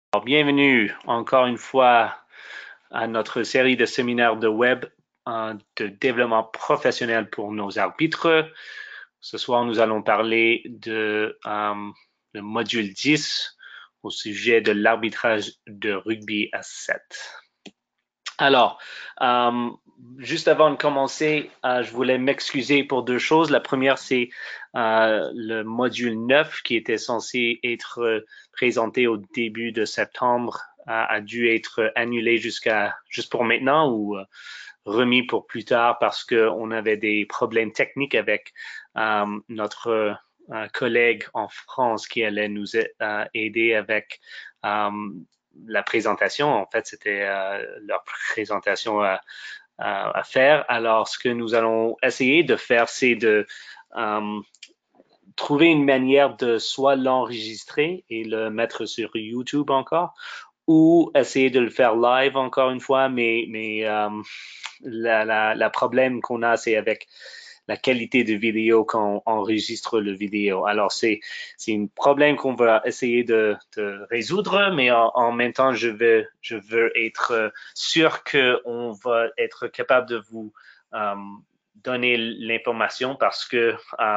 Alors, bienvenue encore une fois à notre série de séminaires de web de développement professionnel pour nos arbitres. Ce soir, nous allons parler le module 10 au sujet de l'arbitrage de rugby à 7. Alors, euh, juste avant de commencer, je voulais m'excuser pour deux choses. La première, c'est le module 9 qui était censé être présenté au début de septembre a dû être annulé juste pour maintenant ou remis pour plus tard parce qu'on avait des problèmes techniques avec notre collègue en France qui allait nous aider avec la présentation. En fait, c'était leur présentation à faire. Alors, ce que nous allons essayer de faire, c'est de euh, trouver une manière de soit l'enregistrer et le mettre sur YouTube encore, ou essayer de le faire live encore une fois, mais la problème qu'on a, c'est avec la qualité de vidéo quand on enregistre le vidéo. Alors, c'est un problème qu'on va essayer de résoudre, mais en même temps, je veux être sûr qu'on va être capable de vous donner l'information parce que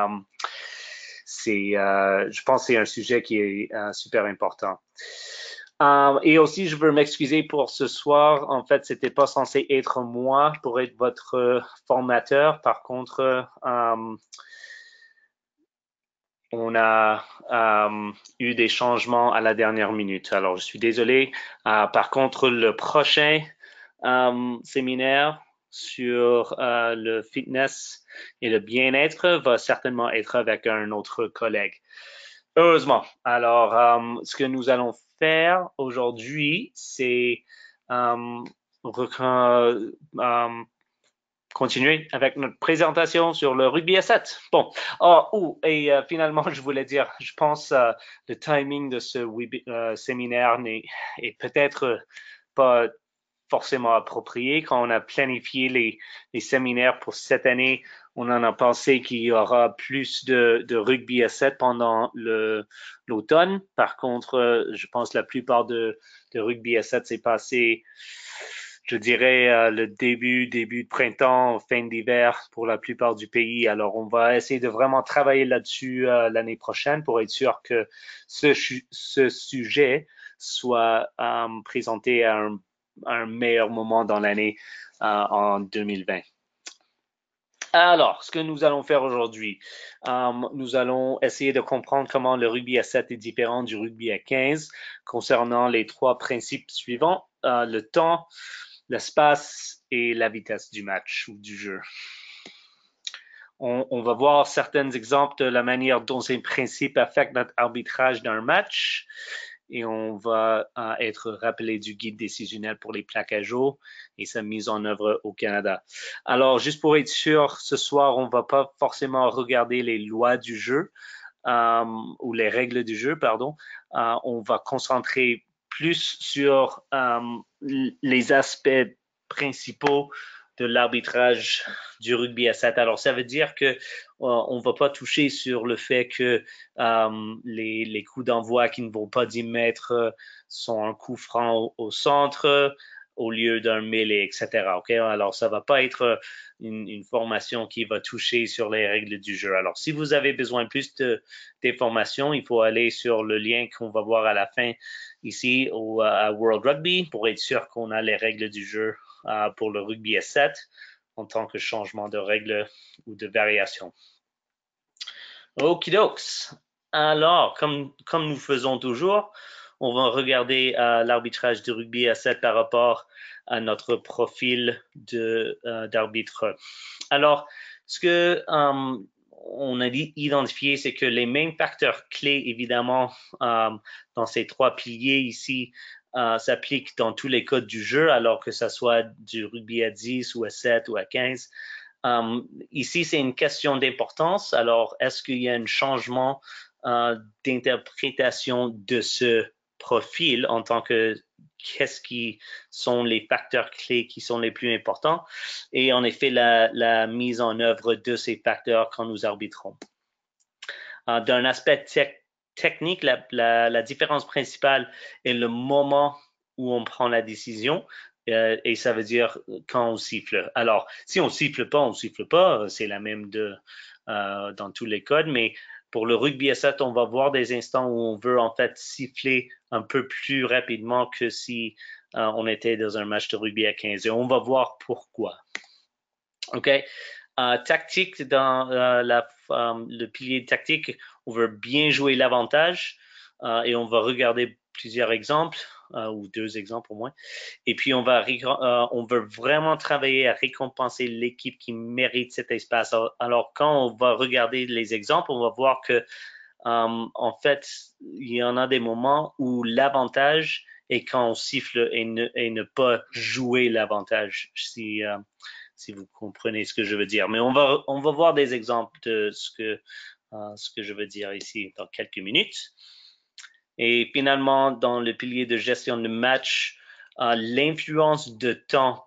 je pense que c'est un sujet qui est super important. Et aussi, je veux m'excuser pour ce soir. En fait, c'était pas censé être moi pour être votre formateur. Par contre, on a eu des changements à la dernière minute. Alors, je suis désolé. Par contre, le prochain séminaire sur le fitness et le bien-être va certainement être avec un autre collègue. Heureusement. Alors, ce que nous allons faire aujourd'hui, c'est euh, continuer avec notre présentation sur le rugby à 7. Bon, finalement, je voulais dire, je pense le timing de ce séminaire est peut-être pas forcément approprié. Quand on a planifié les séminaires pour cette année, on en a pensé qu'il y aura plus de rugby à 7 pendant l'automne. Par contre, je pense que la plupart de rugby à 7 s'est passé, je dirais, le début de printemps, fin d'hiver pour la plupart du pays. Alors, on va essayer de vraiment travailler là-dessus l'année prochaine pour être sûr que ce sujet soit présenté à un meilleur moment dans l'année en 2020. Alors, ce que nous allons faire aujourd'hui, nous allons essayer de comprendre comment le rugby à 7 est différent du rugby à 15 concernant les trois principes suivants, le temps, l'espace et la vitesse du match ou du jeu. On va voir certains exemples de la manière dont ces principes affectent notre arbitrage d'un match et on va être rappelé du guide décisionnel pour les plaquages hauts et sa mise en œuvre au Canada. Alors, juste pour être sûr, ce soir, on ne va pas forcément regarder les lois du jeu ou les règles du jeu, pardon. On va concentrer plus sur les aspects principaux de l'arbitrage du rugby à 7. Alors, ça veut dire que on va pas toucher sur le fait que les coups d'envoi qui ne vont pas 10 mètres sont un coup franc au centre au lieu d'un mêlée, etc. Okay? Alors, ça va pas être une formation qui va toucher sur les règles du jeu. Alors, si vous avez besoin de plus d'informations, il faut aller sur le lien qu'on va voir à la fin ici à World Rugby pour être sûr qu'on a les règles du jeu pour le rugby à 7 en tant que changement de règles ou de variation. Okidokes. Alors, comme nous faisons toujours, on va regarder l'arbitrage de rugby à 7 par rapport à notre profil d'arbitre. Alors, ce que on a identifié, c'est que les mêmes facteurs clés, évidemment, dans ces trois piliers ici, s'appliquent dans tous les codes du jeu, alors que ça soit du rugby à 10 ou à 7 ou à 15. Ici, c'est une question d'importance. Alors, est-ce qu'il y a un changement d'interprétation de ce profil en tant que qu'est-ce qui sont les facteurs clés qui sont les plus importants et en effet la mise en œuvre de ces facteurs quand nous arbitrons. D'un aspect technique, la différence principale est le moment où on prend la décision. Et ça veut dire quand on siffle. Alors, si on siffle pas, on siffle pas. C'est la même dans tous les codes. Mais pour le rugby à 7, on va voir des instants où on veut en fait siffler un peu plus rapidement que si on était dans un match de rugby à 15. Et on va voir pourquoi. OK? Tactique, dans le pilier tactique, on veut bien jouer l'avantage et on va regarder plusieurs exemples, ou 2 exemples au moins. Et puis, on veut vraiment travailler à récompenser l'équipe qui mérite cet espace. Alors, quand on va regarder les exemples, on va voir que, en fait, il y en a des moments où l'avantage est quand on siffle et ne pas jouer l'avantage. Si vous comprenez ce que je veux dire. Mais on va voir des exemples de ce que je veux dire ici dans quelques minutes. Et finalement, dans le pilier de gestion de match, l'influence de temps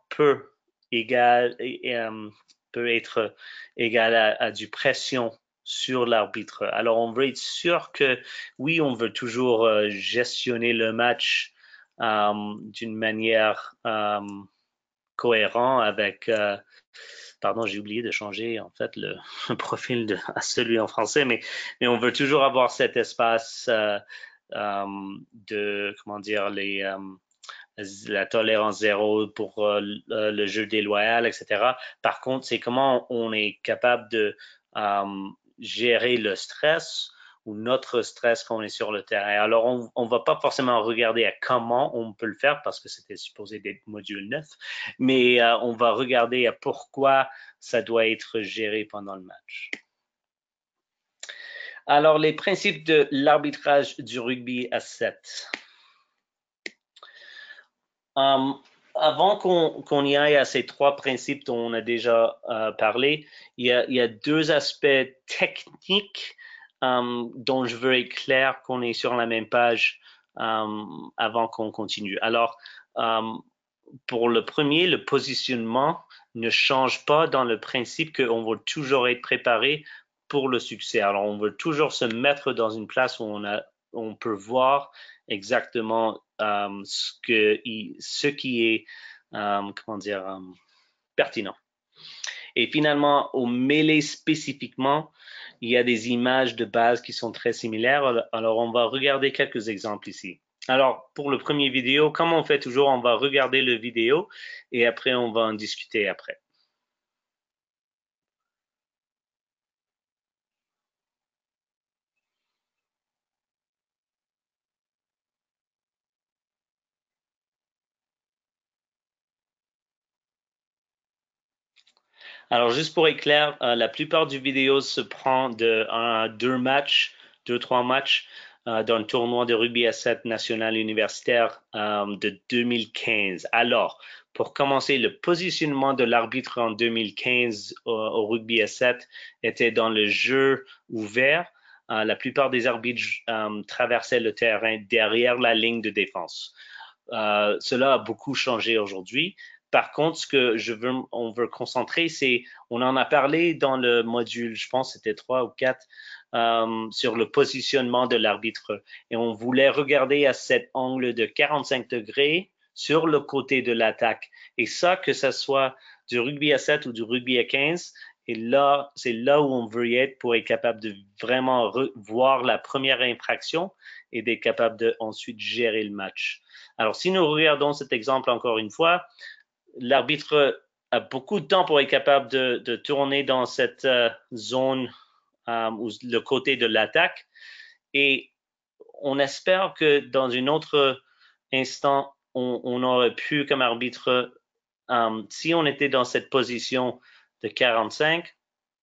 peut être égale à du pression sur l'arbitre. Alors, on veut être sûr que, oui, on veut toujours gestionner le match d'une manière cohérente avec pardon, j'ai oublié de changer en fait le profil à celui en français, mais on veut toujours avoir cet espace de, comment dire, la tolérance zéro pour le jeu déloyal, etc. Par contre, c'est comment on est capable de gérer le stress ou notre stress quand on est sur le terrain. Alors, on va pas forcément regarder à comment on peut le faire parce que c'était supposé d'être module 9, mais on va regarder à pourquoi ça doit être géré pendant le match. Alors, les principes de l'arbitrage du rugby à 7. Avant qu'on y aille à ces 3 principes dont on a déjà parlé, il y a 2 aspects techniques dont je veux être clair qu'on est sur la même page avant qu'on continue. Alors, pour le premier, le positionnement ne change pas dans le principe qu'on va toujours être préparé pour le succès. Alors, on veut toujours se mettre dans une place où on peut voir exactement ce qui est, comment dire, pertinent. Et finalement, au mêlée spécifiquement, il y a des images de base qui sont très similaires. Alors, on va regarder quelques exemples ici. Alors, pour le premier vidéo, comme on fait toujours, on va regarder le vidéo et après, on va en discuter après. Alors, juste pour être clair, la plupart du vidéo se prend de 2, 3 matchs d'un tournoi de rugby à 7 national universitaire de 2015. Alors, pour commencer, le positionnement de l'arbitre en 2015 au rugby à 7 était dans le jeu ouvert. La plupart des arbitres traversaient le terrain derrière la ligne de défense. Cela a beaucoup changé aujourd'hui. Par contre, ce que on veut concentrer, c'est, on en a parlé dans le module, je pense c'était 3 ou 4, sur le positionnement de l'arbitre. Et on voulait regarder à cet angle de 45 degrés sur le côté de l'attaque. Et ça, que ce soit du rugby à 7 ou du rugby à 15, et là, c'est là où on veut y être pour être capable de vraiment voir la première infraction et d'être capable de ensuite gérer le match. Alors, si nous regardons cet exemple encore une fois, l'arbitre a beaucoup de temps pour être capable de tourner dans cette zone ou le côté de l'attaque. Et on espère que dans un autre instant, on aurait pu, comme arbitre, si on était dans cette position de 45,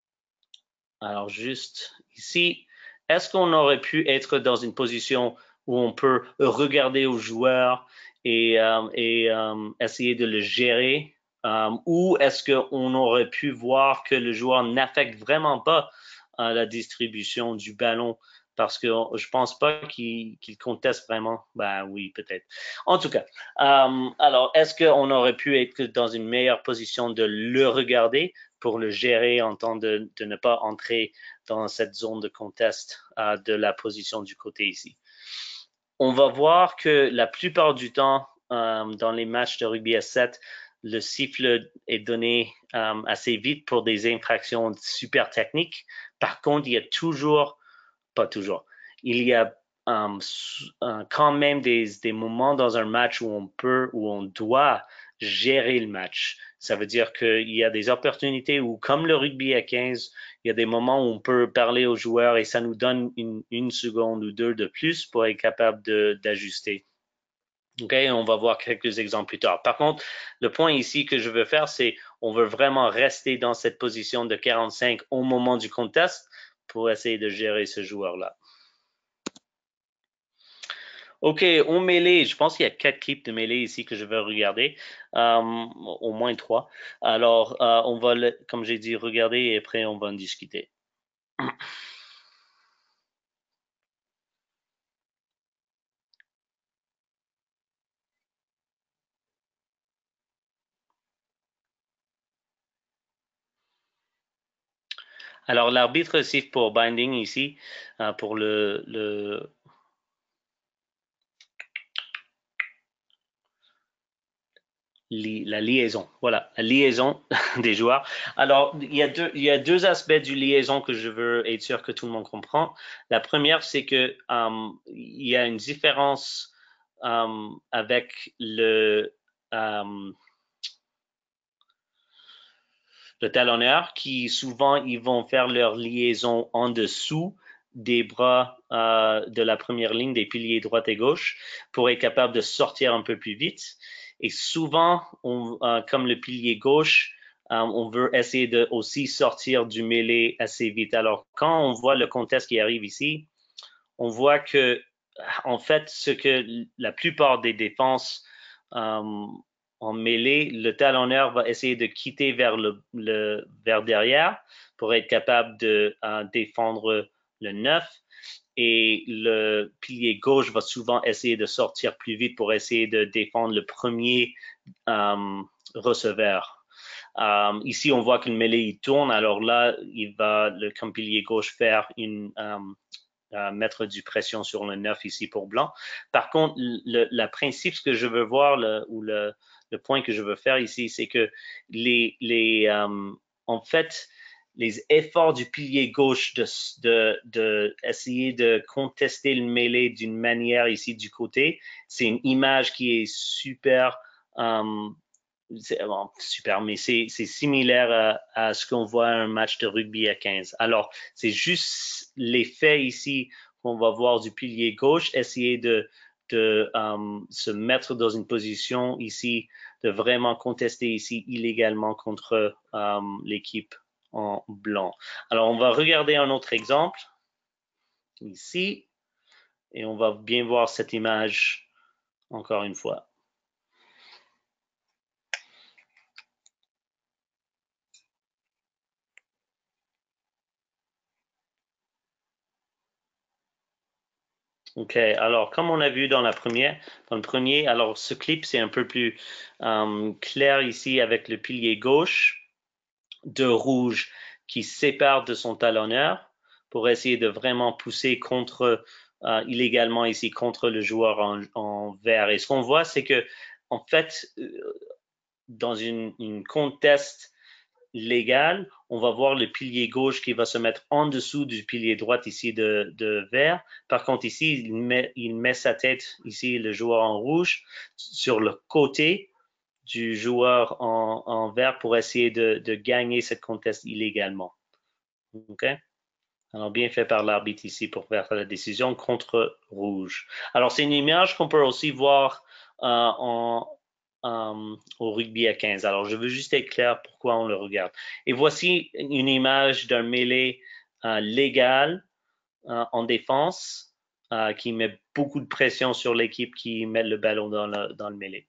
alors juste ici, est-ce qu'on aurait pu être dans une position où on peut regarder aux joueurs et essayer de le gérer, ou est-ce qu'on aurait pu voir que le joueur n'affecte vraiment pas la distribution du ballon parce que je pense pas qu'il conteste vraiment. Ben oui, peut-être. En tout cas, alors est-ce qu'on aurait pu être dans une meilleure position de le regarder pour le gérer en temps de ne pas entrer dans cette zone de contest de la position du côté ici. On va voir que la plupart du temps, dans les matchs de rugby à 7, le siffle est donné assez vite pour des infractions super techniques. Par contre, il y a toujours, pas toujours, il y a quand même des moments dans un match où on doit gérer le match. Ça veut dire qu'il y a des opportunités où, comme le rugby à 15, il y a des moments où on peut parler aux joueurs et ça nous donne une seconde ou deux de plus pour être capable d'ajuster. OK, on va voir quelques exemples plus tard. Par contre, le point ici que je veux faire, c'est on veut vraiment rester dans cette position de 45 au moment du contest pour essayer de gérer ce joueur-là. OK, on mêlée, je pense qu'il y a 4 clips de mêlée ici que je vais regarder, au moins 3. Alors, on va, comme j'ai dit, regarder et après on va en discuter. Alors, l'arbitre siffle pour binding ici, pour la liaison. Voilà, la liaison des joueurs. Alors, il y a deux aspects du liaison que je veux être sûr que tout le monde comprend. La première, c'est que il y a une différence avec le talonneur qui souvent ils vont faire leur liaison en dessous des bras de la première ligne des piliers droite et gauche pour être capable de sortir un peu plus vite. Et souvent, comme le pilier gauche, on veut essayer de aussi sortir du mêlée assez vite. Alors, quand on voit le contest qui arrive ici, on voit que, en fait, ce que la plupart des défenses en mêlée, le talonneur va essayer de quitter vers derrière pour être capable de défendre le 9 et le pilier gauche va souvent essayer de sortir plus vite pour essayer de défendre le premier receveur. Ici, on voit que le mêlée il tourne, alors là, il va, comme pilier gauche, faire mettre du pression sur le 9 ici pour blanc. Par contre, le principe, ce que je veux voir, le point que je veux faire ici, c'est que en fait, les efforts du pilier gauche de essayer de contester le mêlée d'une manière ici du côté, c'est une image qui est super bon, super, mais c'est similaire à ce qu'on voit à un match de rugby à 15. Alors, c'est juste l'effet ici qu'on va voir du pilier gauche, essayer de se mettre dans une position ici, de vraiment contester ici illégalement contre l'équipe en blanc. Alors, on va regarder un autre exemple ici et on va bien voir cette image encore une fois. OK, alors comme on a vu dans le premier, alors ce clip c'est un peu plus clair ici avec le pilier gauche de rouge qui sépare de son talonneur pour essayer de vraiment pousser contre illégalement ici contre le joueur en vert. Et ce qu'on voit c'est que en fait dans une contest légal, on va voir le pilier gauche qui va se mettre en dessous du pilier droit ici de vert. Par contre, ici, il met sa tête, ici, le joueur en rouge, sur le côté du joueur en vert pour essayer de gagner cette contest illégalement. OK? Alors, bien fait par l'arbitre ici pour faire la décision contre rouge. Alors, c'est une image qu'on peut aussi voir au rugby à 15. Alors, je veux juste être clair pourquoi on le regarde. Et voici une image d'un mêlée légal en défense qui met beaucoup de pression sur l'équipe qui met le ballon dans le mêlée.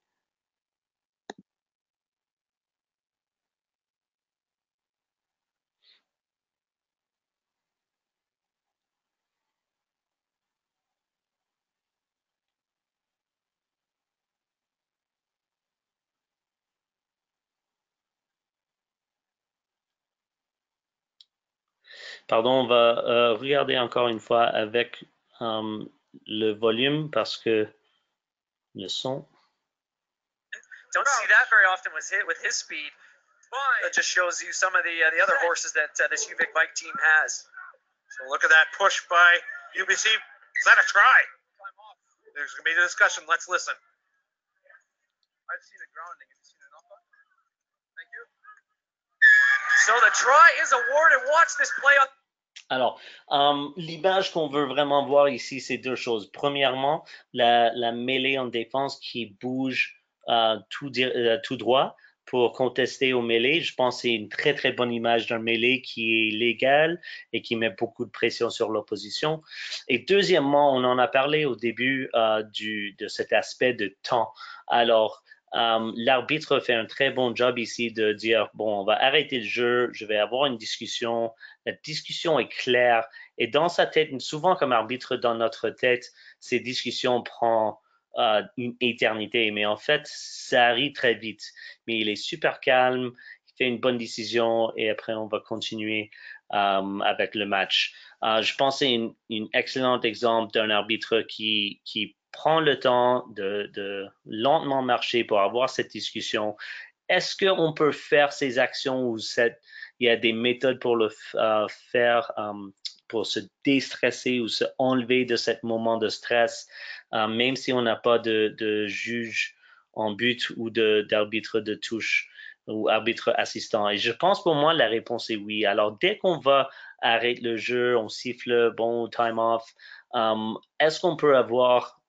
Pardon, on va regarder encore une fois avec le volume parce que le son. Don't see that very often with his speed. That just shows you some of the other horses that this UVic bike team has. So look at that push by UBC. Is that a try? There's going to be a discussion. Let's listen. I've seen it grounding. Have you seen it up? Thank you. So the try is awarded. Watch this play on. Alors, l'image qu'on veut vraiment voir ici, c'est deux choses. Premièrement, la mêlée en défense qui bouge tout droit pour contester au mêlée. Je pense que c'est une très, très bonne image d'un mêlée qui est légal et qui met beaucoup de pression sur l'opposition. Et deuxièmement, on en a parlé au début de cet aspect de temps. Alors, l'arbitre fait un très bon job ici de dire, bon, on va arrêter le jeu, je vais avoir une discussion. La discussion est claire et dans sa tête, souvent comme arbitre dans notre tête, ces discussions prennent une éternité, mais en fait, ça arrive très vite. Mais il est super calme, il fait une bonne décision et après, on va continuer avec le match. Je pense que c'est un excellent exemple d'un arbitre qui prend le temps de lentement marcher pour avoir cette discussion. Est-ce qu'on peut faire ces actions ou il y a des méthodes pour le faire, pour se déstresser ou se enlever de ce moment de stress, même si on n'a pas de juge en but ou d'arbitre de touche ou arbitre assistant. Et je pense pour moi, la réponse est oui. Alors, dès qu'on va arrêter le jeu, on siffle, bon, time off, est-ce qu'on peut avoir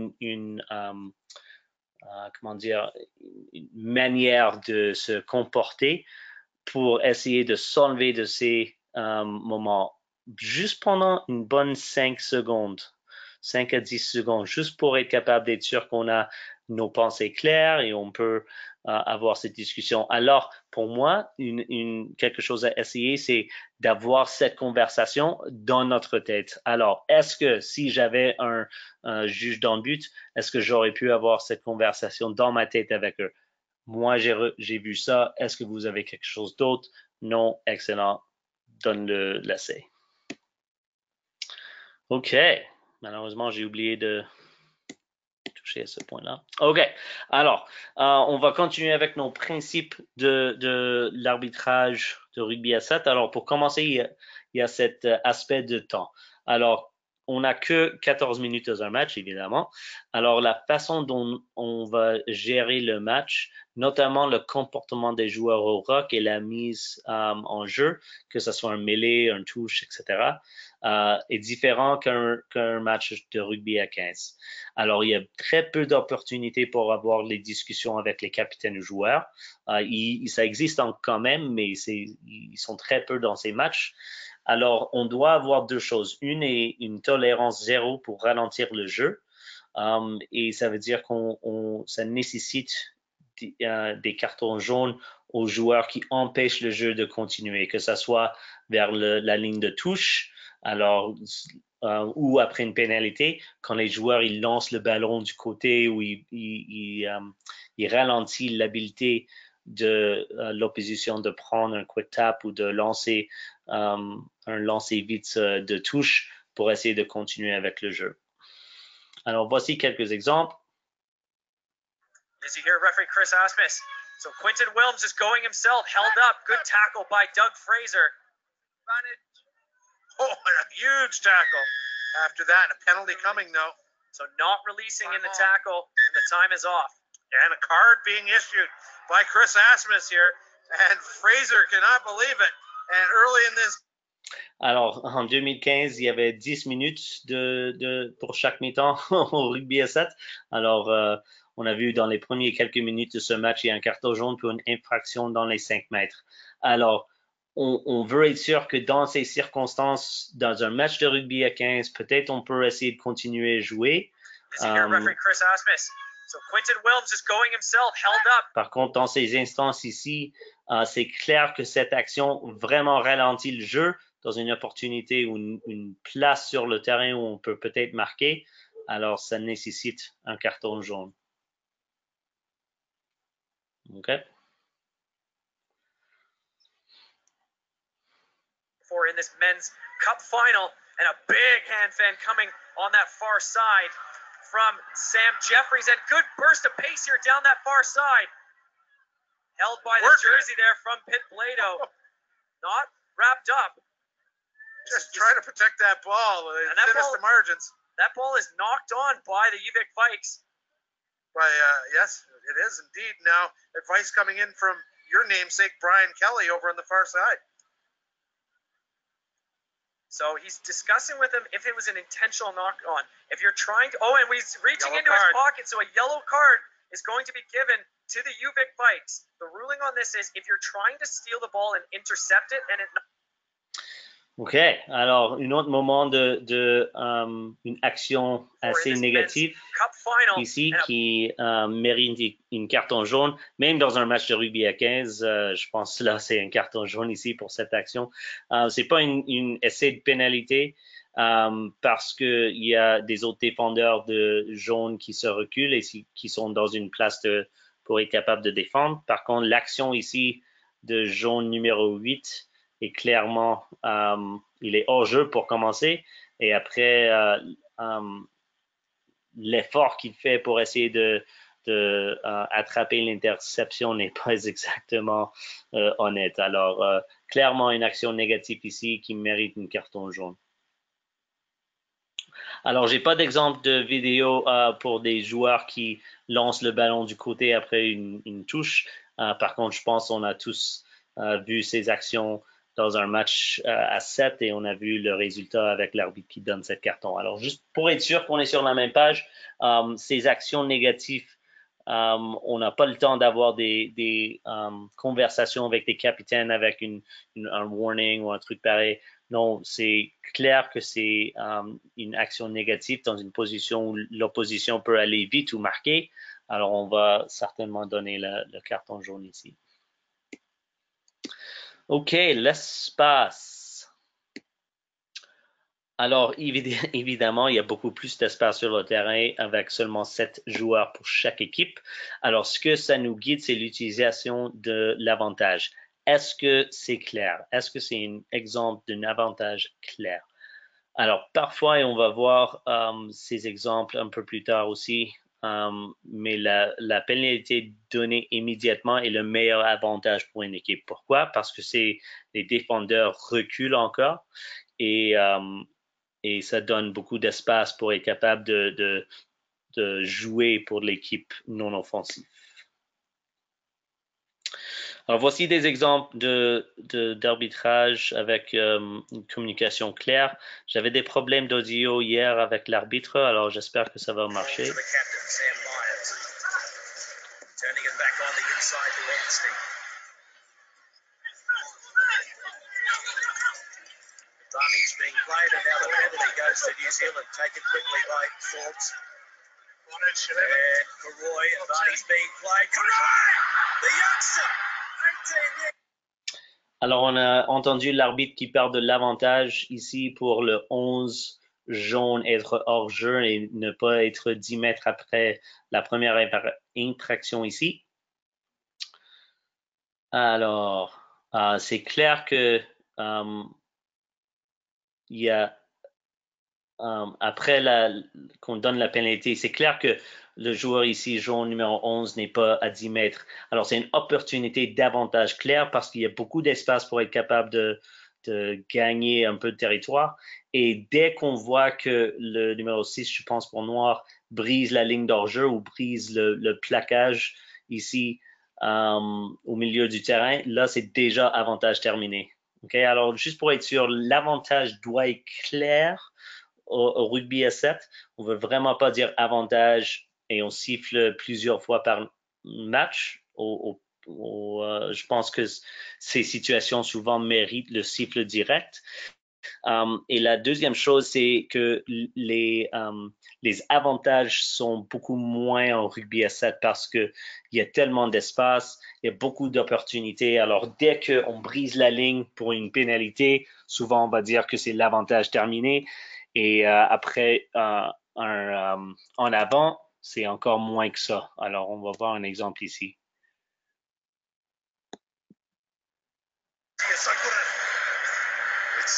comment dire, une manière de se comporter pour essayer de s'enlever de ces moments juste pendant une bonne 5 secondes, 5 à 10 secondes, juste pour être capable d'être sûr qu'on a nos pensées claires et on peut avoir cette discussion. Alors, pour moi, quelque chose à essayer, c'est d'avoir cette conversation dans notre tête. Alors, est-ce que si j'avais un juge dans le but, est-ce que j'aurais pu avoir cette conversation dans ma tête avec eux? Moi, j'ai vu ça. Est-ce que vous avez quelque chose d'autre? Non, excellent. Donne l'essai. OK. Malheureusement, j'ai oublié de toucher à ce point-là. OK. Alors, on va continuer avec nos principes de l'arbitrage de rugby à 7. Alors, pour commencer, il y a cet aspect de temps. Alors, on n'a que 14 minutes dans un match, évidemment. Alors, la façon dont on va gérer le match, notamment le comportement des joueurs au rock et la mise en jeu, que ce soit un mêlée, un touche, etc., est différent qu'un match de rugby à 15. Alors, il y a très peu d'opportunités pour avoir les discussions avec les capitaines ou joueurs. Ça existe quand même, mais ils sont très peu dans ces matchs. Alors, on doit avoir deux choses. Une est une tolérance zéro pour ralentir le jeu. Et ça veut dire ça nécessite des cartons jaunes aux joueurs qui empêchent le jeu de continuer, que ce soit vers la ligne de touche, alors ou après une pénalité, quand les joueurs ils lancent le ballon du côté ou ils ralentissent l'habilité de l'opposition de prendre un quick tap ou de lancer un lancer vite de touche pour essayer de continuer avec le jeu. Alors voici quelques exemples. As you hear referee Chris Asmus. So Quinton Wilms just going himself, held up. Good tackle by Doug Fraser. Oh, a huge tackle. After that, a penalty coming, though. So not releasing in the tackle, and the time is off. And a card being issued by Chris Asmus here. And Fraser cannot believe it. And early in this... Alors, en 2015, il y avait 10 minutes pour chaque mi-temps au rugby à 7. Alors, on a vu dans les premières quelques minutes de ce match, il y a un carton jaune pour une infraction dans les 5 mètres. Alors, on veut être sûr que dans ces circonstances, dans un match de rugby à 15, peut-être on peut essayer de continuer à jouer. Par contre, dans ces instances ici, c'est clair que cette action vraiment ralentit le jeu dans une opportunité ou une place sur le terrain où on peut peut-être marquer. Alors, ça nécessite un carton jaune. OK. for in this men's cup final. And a big hand fan coming on that far side from Sam Jeffries. And good burst of pace here down that far side. Held by the jersey there from Pit Blado. Not wrapped up. Just trying to protect that ball. And that ball, the margins. That ball is knocked on by the UVic Vikes. Yes, it is indeed. Now, advice coming in from your namesake, Brian Kelly, over on the far side. So he's discussing with him if it was an intentional knock on. If you're trying to, and he's reaching into his pocket, so a yellow card is going to be given to the UVic Vikes. The ruling on this is if you're trying to steal the ball and intercept it, and it. OK, alors un autre moment de une action assez négative ici qui mérite une carton jaune, même dans un match de rugby à 15, je pense que là c'est un carton jaune ici pour cette action. C'est pas une essai de pénalité parce que il y a des autres défendeurs de jaune qui se reculent et qui sont dans une place pour être capable de défendre. Par contre, l'action ici de jaune numéro 8 et clairement, il est hors jeu pour commencer. Et après, l'effort qu'il fait pour essayer de attraper l'interception n'est pas exactement honnête. Alors, clairement, une action négative ici qui mérite une carton jaune. Alors, j'ai pas d'exemple de vidéo pour des joueurs qui lancent le ballon du côté après une touche. Par contre, je pense qu'on a tous vu ces actions dans un match à 7 et on a vu le résultat avec l'arbitre qui donne 7 cartons. Alors, juste pour être sûr qu'on est sur la même page, ces actions négatives, on n'a pas le temps d'avoir des conversations avec des capitaines avec un warning ou un truc pareil. Non, c'est clair que c'est une action négative dans une position où l'opposition peut aller vite ou marquer. Alors, on va certainement donner le carton jaune ici. OK, l'espace. Alors, évidemment, il y a beaucoup plus d'espace sur le terrain avec seulement 7 joueurs pour chaque équipe. Alors, ce que ça nous guide, c'est l'utilisation de l'avantage. Est-ce que c'est clair? Est-ce que c'est un exemple d'un avantage clair? Alors, parfois, et on va voir ces exemples un peu plus tard aussi, mais la pénalité donnée immédiatement est le meilleur avantage pour une équipe. Pourquoi? Parce que les défendeurs reculent encore et ça donne beaucoup d'espace pour être capable de jouer pour l'équipe non offensive. Alors, voici des exemples d'arbitrage avec une communication claire. J'avais des problèmes d'audio hier avec l'arbitre, alors j'espère que ça va marcher. Being played, and now the penalty goes to New Zealand, taken quickly by Forbes. And Karoy, Varney's being played. Karoy! The youngster! 18 years. Alors, on a entendu l'arbitre qui perd de l'avantage ici pour le 11 jaune être hors jeu et ne pas être 10 mètres après la première infraction ici. Alors, c'est clair que il y a après qu'on donne la pénalité, c'est clair que le joueur ici, jaune numéro 11, n'est pas à 10 mètres. Alors, c'est une opportunité d'avantage clair parce qu'il y a beaucoup d'espace pour être capable de gagner un peu de territoire. Et dès qu'on voit que le numéro 6, je pense pour noir, brise la ligne d'hors-jeu ou brise le plaquage ici au milieu du terrain, là, c'est déjà avantage terminé. Okay? Alors, juste pour être sûr, l'avantage doit être clair au rugby à 7. On ne veut vraiment pas dire avantage et on siffle plusieurs fois par match. Je pense que ces situations souvent méritent le siffle direct. Et la deuxième chose, c'est que les avantages sont beaucoup moins en rugby à 7 parce qu'il y a tellement d'espace, il y a beaucoup d'opportunités. Alors, dès qu'on brise la ligne pour une pénalité, souvent on va dire que c'est l'avantage terminé. Et après, en avant, c'est encore moins que ça. Alors, on va voir un exemple ici.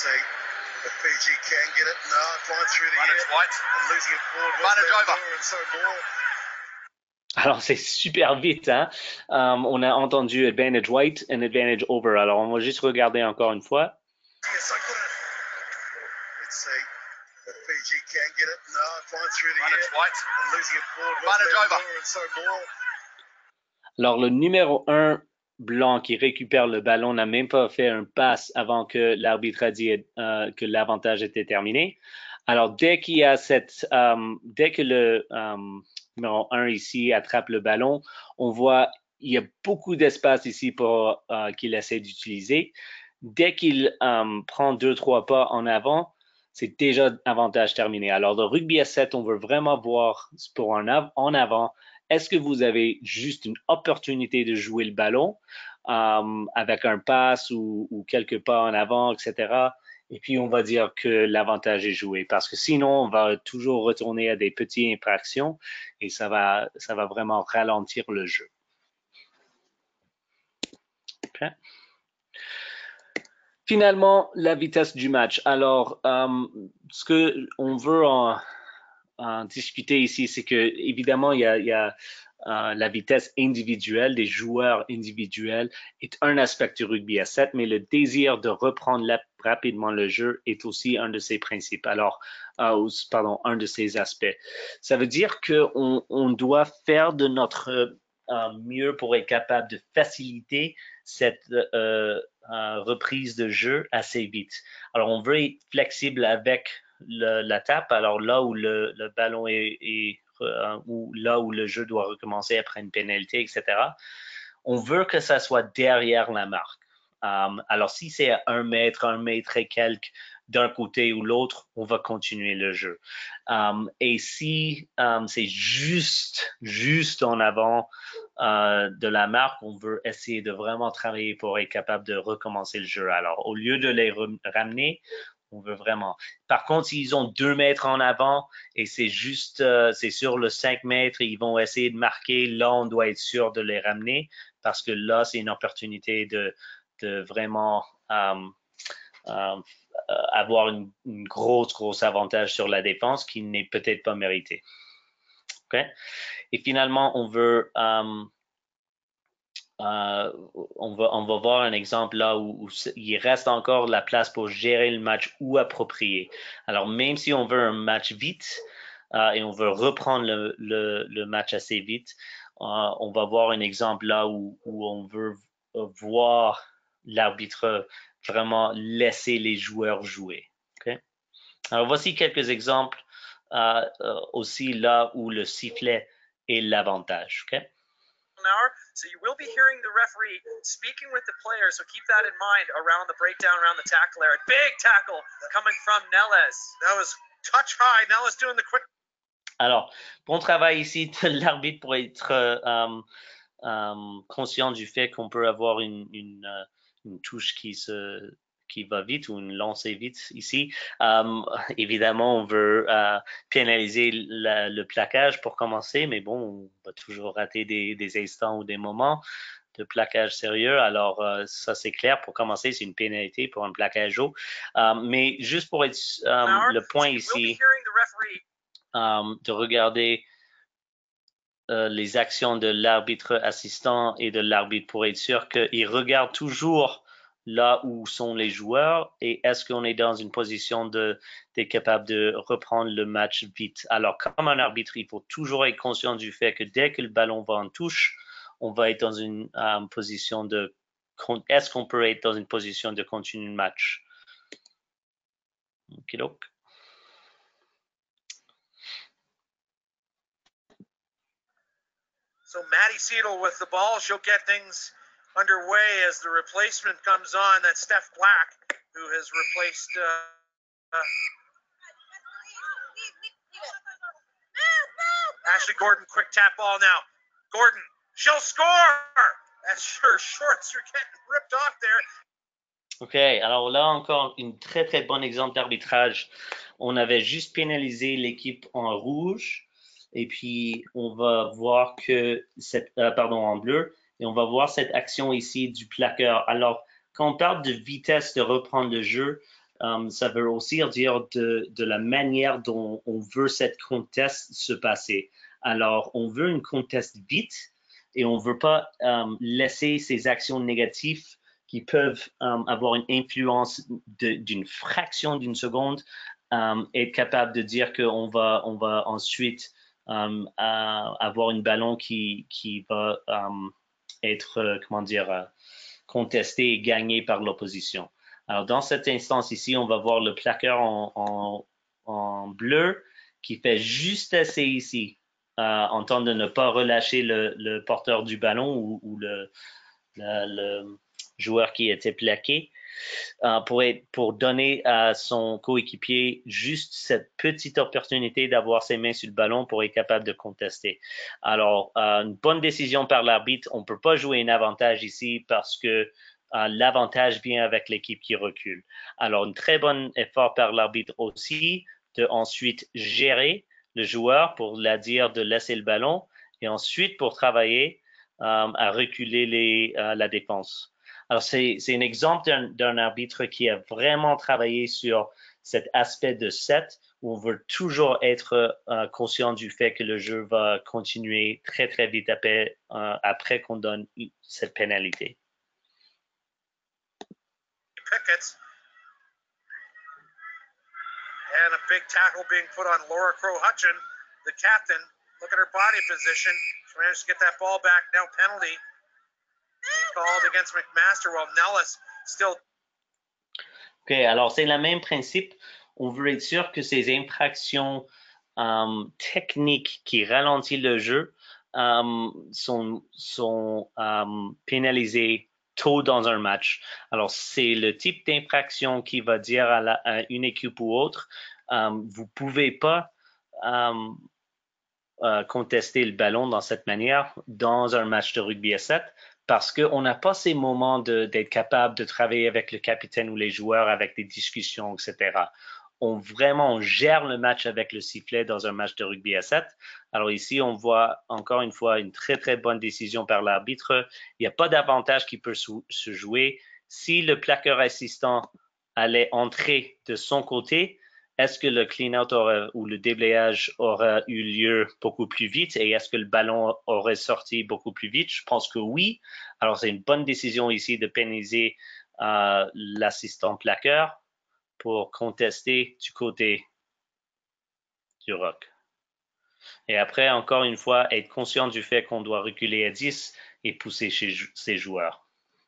see if Fiji can get it. No, flying through the air White. and losing it forward. Advantage over. And so more. Alors, c'est super vite, hein? On a entendu advantage white and advantage over. Alors, on va juste regarder encore une fois. Yes, I got it. Let's see if Fiji can get it. No, flying through the Advantage air white. and losing it forward. Advantage over. And so more. Alors, le numéro 1 blanc qui récupère le ballon n'a même pas fait un pass avant que l'arbitre a dit que l'avantage était terminé. Alors, dès qu'il y a dès que le numéro 1 ici attrape le ballon, on voit il y a beaucoup d'espace ici pour qu'il essaie d'utiliser. Dès qu'il prend 2-3 pas en avant, c'est déjà avantage terminé. Alors, le rugby à 7, on veut vraiment voir pour en avant. Est-ce que vous avez juste une opportunité de jouer le ballon avec un pass ou quelques pas en avant, etc. Et puis, on va dire que l'avantage est joué parce que sinon, on va toujours retourner à des petites infractions et ça va vraiment ralentir le jeu. Okay. Finalement, la vitesse du match. Alors, ce que on veut en discuter ici, c'est que évidemment, il y a la vitesse individuelle des joueurs individuels est un aspect du rugby à 7, mais le désir de reprendre rapidement le jeu est aussi un de ses principes. Alors, un de ses aspects. Ça veut dire qu'on doit faire de notre mieux pour être capable de faciliter cette reprise de jeu assez vite. Alors, on veut être flexible avec la tape. Alors, là où le ballon ou là où le jeu doit recommencer après une pénalité, etc. On veut que ça soit derrière la marque. Alors, si c'est à 1 mètre et quelques d'un côté ou l'autre, on va continuer le jeu. Et si c'est juste en avant de la marque, on veut essayer de vraiment travailler pour être capable de recommencer le jeu. Alors, au lieu de les ramener, on veut vraiment. Par contre, s'ils ont 2 mètres en avant et c'est juste, c'est sur le 5 mètres, ils vont essayer de marquer. Là, on doit être sûr de les ramener parce que là, c'est une opportunité de vraiment avoir une grosse avantage sur la défense qui n'est peut-être pas mérité. Okay? Et finalement, on veut on va voir un exemple là où il reste encore la place pour gérer le match ou approprié. Alors, même si on veut un match vite et on veut reprendre le match assez vite, on va voir un exemple là où on veut voir l'arbitre vraiment laisser les joueurs jouer. Okay? Alors, voici quelques exemples aussi là où le sifflet est l'avantage. Okay? So you will be hearing the referee speaking with the players, so keep that in mind around the breakdown, around the tackle area. Big tackle coming from Neles. That was touch high. Neles doing the quick. Alors, bon travail ici de l'arbitre pour être conscient du fait qu'on peut avoir une touche qui va vite ou une lancée vite ici. Évidemment, on veut pénaliser le plaquage pour commencer, mais bon, on va toujours rater des instants ou des moments de plaquage sérieux. Alors, ça, c'est clair. Pour commencer, c'est une pénalité pour un plaquage haut. Mais juste pour être le point ici, de regarder les actions de l'arbitre assistant et de l'arbitre pour être sûr qu'il regarde toujours là où sont les joueurs et est-ce qu'on est dans une position d'être capable de reprendre le match vite. Alors, comme un arbitre, il faut toujours être conscient du fait que dès que le ballon va en touche, on va être dans une position de... Est-ce qu'on peut être dans une position de continuer le match? Ok, donc. So Maddie Seidel with the ball. She'll get things underway as the replacement comes on. That's Steph Black, who has replaced Ashley Gordon. Quick tap ball now. Gordon, she'll score. That's her shorts are getting ripped off there. OK, alors là encore, une très bon exemple d'arbitrage. On avait juste pénalisé l'équipe en rouge et puis on va voir que en bleu. Et on va voir cette action ici du plaqueur. Alors, quand on parle de vitesse de reprendre le jeu, ça veut aussi dire de la manière dont on veut cette contest se passer. Alors, on veut une contest vite et on ne veut pas laisser ces actions négatives qui peuvent avoir une influence d'une fraction d'une seconde, être capable de dire qu'on va ensuite avoir une ballon qui va être, comment dire, contesté et gagné par l'opposition. Alors, dans cette instance ici, on va voir le plaqueur en bleu qui fait juste assez ici, en temps de ne pas relâcher le porteur du ballon ou le joueur qui était plaqué, pour donner à son coéquipier juste cette petite opportunité d'avoir ses mains sur le ballon pour être capable de contester. Alors, une bonne décision par l'arbitre. On ne peut pas jouer un avantage ici parce que l'avantage vient avec l'équipe qui recule. Alors, un très bon effort par l'arbitre aussi de ensuite gérer le joueur pour la dire de laisser le ballon et ensuite pour travailler à reculer la défense. Alors, c'est un exemple d'un arbitre qui a vraiment travaillé sur cet aspect de set où on veut toujours être conscient du fait que le jeu va continuer très, très vite après qu'on donne cette pénalité. Pickett. And a big tackle being put on Laura Crow-Hutchin, the captain. Look at her body position. She managed to get that ball back. Now penalty being called against McMaster while Nellis still. OK, alors c'est le même principe. On veut être sûr que ces infractions techniques qui ralentissent le jeu sont pénalisées tôt dans un match. Alors, c'est le type d'infraction qui va dire à une équipe ou autre, vous pouvez pas contester le ballon dans cette manière dans un match de rugby à 7 parce qu'on n'a pas ces moments d'être capable de travailler avec le capitaine ou les joueurs avec des discussions, etc. On gère le match avec le sifflet dans un match de rugby à 7. Alors ici, on voit encore une fois une très, très bonne décision par l'arbitre. Il n'y a pas d'avantage qui peut se jouer. Si le plaqueur assistant allait entrer de son côté, est-ce que le clean-out ou le déblayage aura eu lieu beaucoup plus vite et est-ce que le ballon aurait sorti beaucoup plus vite? Je pense que oui. Alors, c'est une bonne décision ici de pénaliser l'assistant plaqueur pour contester du côté du rock. Et après, encore une fois, être conscient du fait qu'on doit reculer à 10 et pousser ses joueurs.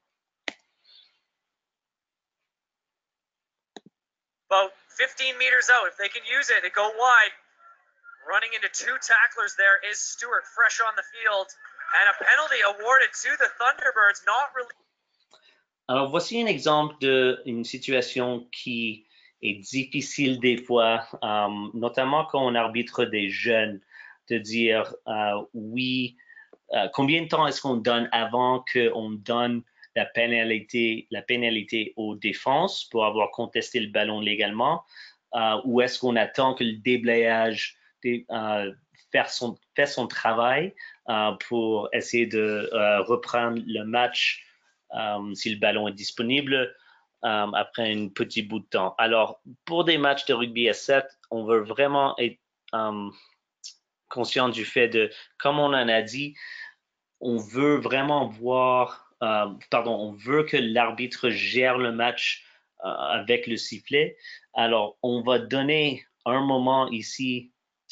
About 15 meters out, if they can use it, they go wide. Running into two tacklers there is Stewart, fresh on the field, and a penalty awarded to the Thunderbirds, not really. Alors, voici un exemple d'une situation qui est difficile des fois, notamment quand on arbitre des jeunes, de dire oui, combien de temps est-ce qu'on donne avant qu'on donne la pénalité aux défenses pour avoir contesté le ballon légalement, ou est-ce qu'on attend que le déblayage fait son travail pour essayer de reprendre le match si le ballon est disponible après un petit bout de temps. Alors, pour des matchs de rugby à 7, on veut vraiment être conscient du fait de, comme on en a dit, on veut vraiment on veut que l'arbitre gère le match avec le sifflet. Alors, on va donner un moment ici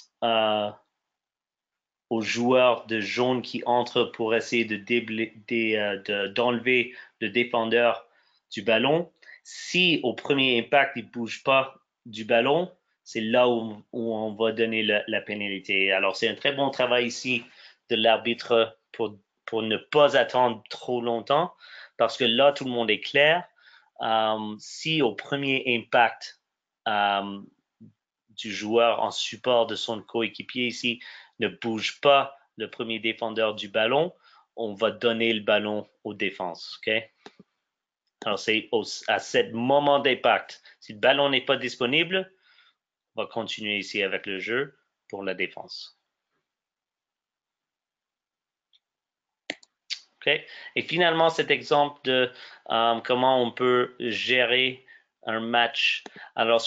aux joueurs de jaune qui entrent pour essayer d'enlever le défendeur du ballon. Si au premier impact, il ne bouge pas du ballon, c'est là où on va donner la pénalité. Alors, c'est un très bon travail ici de l'arbitre pour ne pas attendre trop longtemps, parce que là, tout le monde est clair. Si au premier impact du joueur en support de son coéquipier ici ne bouge pas le premier défendeur du ballon, on va donner le ballon aux défenses. Okay? Alors, c'est à ce moment d'impact. Si le ballon n'est pas disponible, on va continuer ici avec le jeu pour la défense. Okay? Et finalement, cet exemple de comment on peut gérer un match. Alors,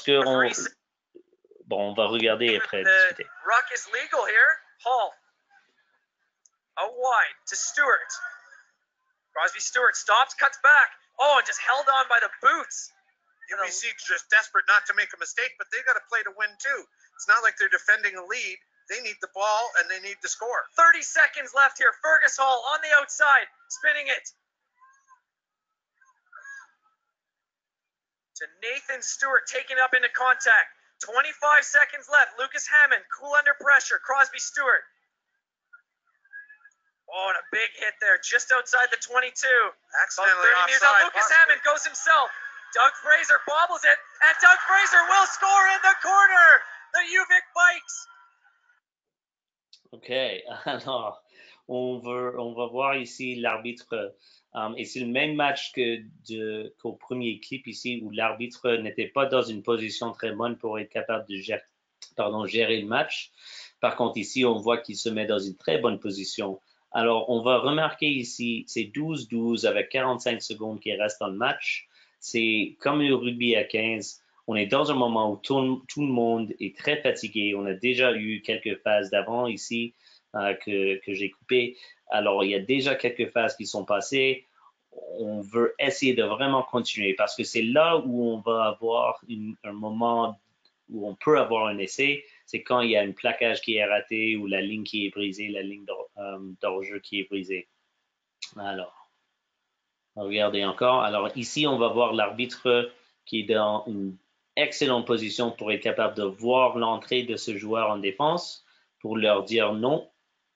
on va regarder et après discuter. Ruck is legal here. Hall. Out wide to Stewart. Crosby Stewart stops, cuts back. Oh, and just held on by the boots. UBC just desperate not to make a mistake, but they got to play to win too. It's not like they're defending a lead. They need the ball and they need to score. 30 seconds left here. Fergus Hall on the outside, spinning it to Nathan Stewart, taking up into contact. 25 seconds left. Lucas Hammond, cool under pressure. Crosby Stewart. Oh, and a big hit there, just outside the 22. Accidentally Lucas offside. possibly. Hammond goes himself. Doug Fraser bobbles it, and Doug Fraser will score in the corner. The UVic Bikes. OK, alors, on va voir ici l'arbitre, et c'est le même match qu'au premier clip ici, où l'arbitre n'était pas dans une position très bonne pour être capable de gérer le match. Par contre, ici, on voit qu'il se met dans une très bonne position. Alors, on va remarquer ici, c'est 12-12 avec 45 secondes qui restent dans le match. C'est comme le rugby à 15. On est dans un moment où tout le monde est très fatigué. On a déjà eu quelques phases d'avant ici que j'ai coupées. Alors, il y a déjà quelques phases qui sont passées. On veut essayer de vraiment continuer parce que c'est là où on va avoir un moment où on peut avoir un essai. C'est quand il y a un plaquage qui est raté ou la ligne qui est brisée, la ligne d'hors-jeu qui est brisée. Alors, regardez encore. Alors, ici, on va voir l'arbitre qui est dans une excellente position pour être capable de voir l'entrée de ce joueur en défense pour leur dire non.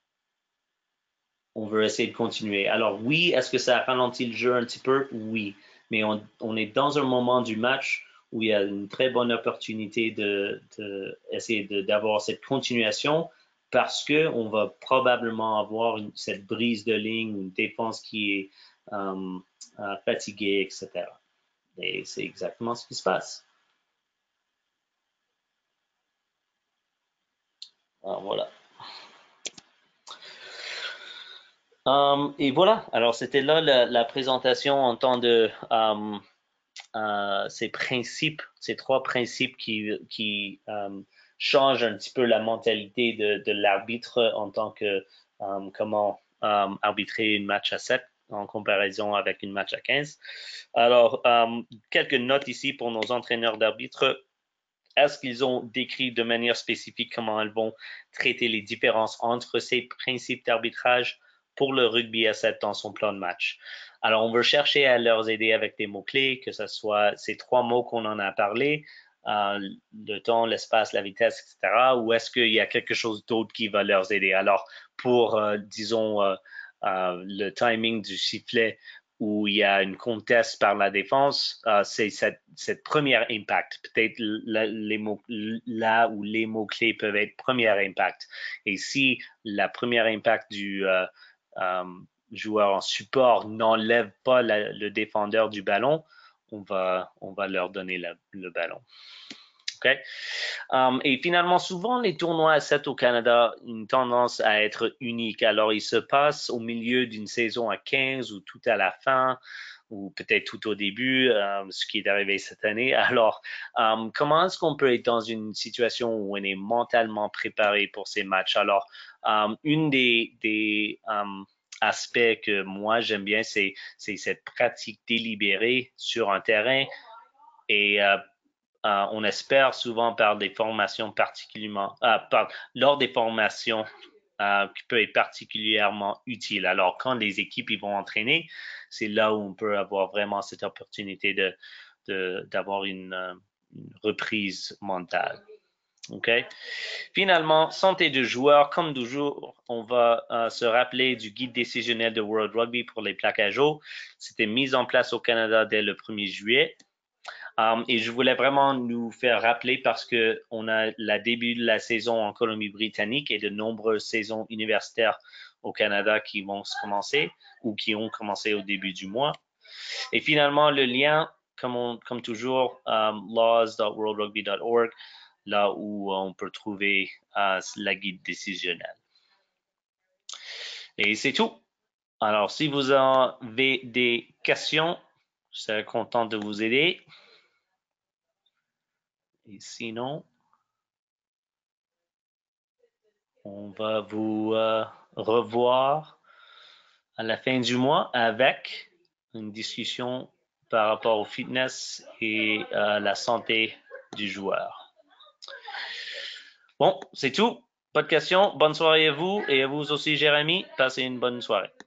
On veut essayer de continuer. Alors oui, est-ce que ça ralentit le jeu un petit peu? Oui, mais on est dans un moment du match où il y a une très bonne opportunité d'essayer d'avoir cette continuation parce qu'on va probablement avoir cette brise de ligne, une défense qui est fatiguée, etc. Et c'est exactement ce qui se passe. Alors, voilà. Et voilà, alors c'était là la présentation en temps de ces principes, ces trois principes qui changent un petit peu la mentalité de l'arbitre en tant que comment arbitrer une match à 7 en comparaison avec une match à 15. Alors, quelques notes ici pour nos entraîneurs d'arbitre. Est-ce qu'ils ont décrit de manière spécifique comment ils vont traiter les différences entre ces principes d'arbitrage pour le rugby à 7 dans son plan de match? Alors, on veut chercher à leur aider avec des mots-clés, que ce soit ces trois mots qu'on en a parlé, le temps, l'espace, la vitesse, etc. Ou est-ce qu'il y a quelque chose d'autre qui va leur aider? Alors, pour, disons, le timing du sifflet, où il y a une conteste par la défense, c'est cette première impact. Peut-être les mots-clés peuvent être premier impact. Et si la première impact du joueur en support n'enlève pas le défendeur du ballon, on va leur donner le ballon. Okay? Et finalement, souvent, les tournois à 7 au Canada ont une tendance à être uniques. Alors, ils se passent au milieu d'une saison à 15 ou tout à la fin, ou peut-être tout au début, ce qui est arrivé cette année. Alors, comment est-ce qu'on peut être dans une situation où on est mentalement préparé pour ces matchs? Alors, une des aspects que moi j'aime bien, c'est cette pratique délibérée sur un terrain et on espère souvent par des formations particulièrement, lors des formations qui peut être particulièrement utile. Alors, quand les équipes ils vont entraîner, c'est là où on peut avoir vraiment cette opportunité d'avoir une reprise mentale. Okay? Finalement, santé de joueurs, comme toujours, on va se rappeler du guide décisionnel de World Rugby pour les plaquages hauts. C'était mis en place au Canada dès le 1er juillet. Et je voulais vraiment nous faire rappeler parce que on a le début de la saison en Colombie-Britannique et de nombreuses saisons universitaires au Canada qui vont se commencer ou qui ont commencé au début du mois. Et finalement, le lien, comme toujours, laws.worldrugby.org, là où on peut trouver la guide décisionnelle. Et c'est tout. Alors, si vous avez des questions, je serai content de vous aider. Et sinon, on va vous revoir à la fin du mois avec une discussion par rapport au fitness et à la santé du joueur. Bon, c'est tout. Pas de questions. Bonne soirée à vous et à vous aussi, Jérémy. Passez une bonne soirée.